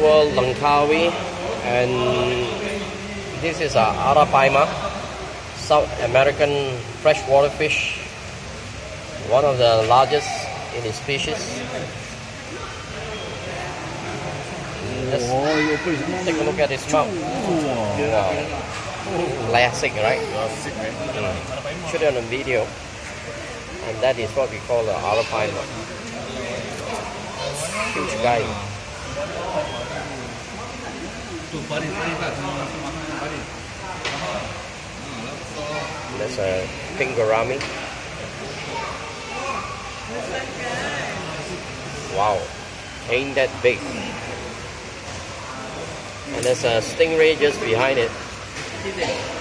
called Langkawi, and this is Arapaima, South American freshwater fish, one of the largest in its species. Let's take a look at its mouth. Wow. Classic, right? Shoot it on a video. And that is what we call the Arapaima. Huge guy. That's a pink gourami. Wow, ain't that big. And there's a stingray just behind it.